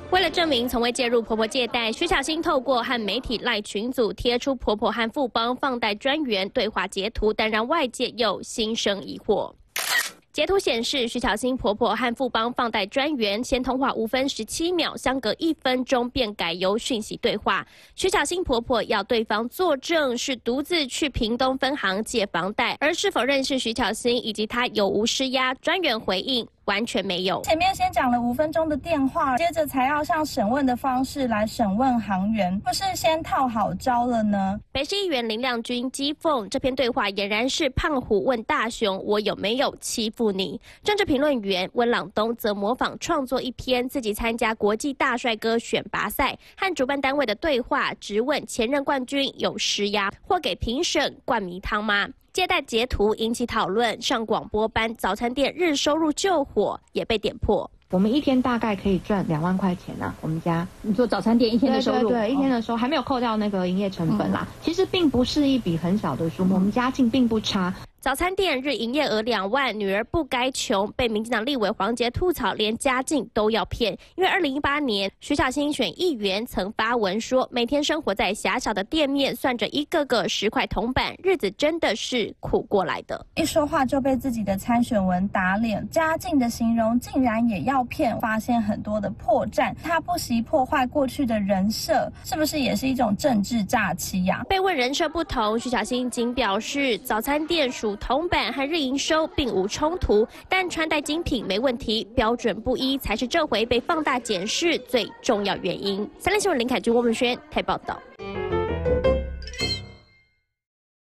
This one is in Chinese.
为了证明从未介入婆婆借贷，徐巧芯透过和媒体赖群组贴出婆婆和富邦放贷专员对话截图，但让外界又心生疑惑。截图显示，徐巧芯婆婆和富邦放贷专员先通话5分17秒，相隔1分钟便改由讯息对话。徐巧芯婆婆要对方作证是独自去屏东分行借房贷，而是否认识徐巧芯以及她有无施压，专员回应完全没有。 前面先讲了5分钟的电话，接着才要像审问的方式来审问行员，不是先套好招了呢？ 北市议员林亮君讥讽这篇对话俨然是胖虎问大雄：“我有没有欺负你？”政治评论员温朗东则模仿创作一篇自己参加国际大帅哥选拔赛和主办单位的对话，质问前任冠军有施压或给评审灌迷汤吗？借贷截图引起讨论，上广播班早餐店日收入救火也被点破。 我们一天大概可以赚2万块钱啊，我们家。 你说早餐店一天的收入？ 对，一天的收入还没有扣掉那个营业成本啦。其实并不是一笔很小的数目，我们家境并不差。 早餐店日营业额2万，女儿不该穷，被民进党立委黄捷吐槽，连家境都要骗。因为2018年徐巧芯选议员曾发文说，每天生活在狭小的店面，算着一个个10块铜板，日子真的是苦过来的。 一说话就被自己的参选文打脸，家境的形容竟然也要骗，发现很多的破绽。他不惜破坏过去的人设，是不是也是一种政治诈欺呀？ 被问人设不同，徐巧芯仅表示早餐店属铜板和日营收并无冲突，但穿戴精品没问题，标准不一才是这回被放大检视最重要原因。3立新闻林凯君、郭文轩台报道。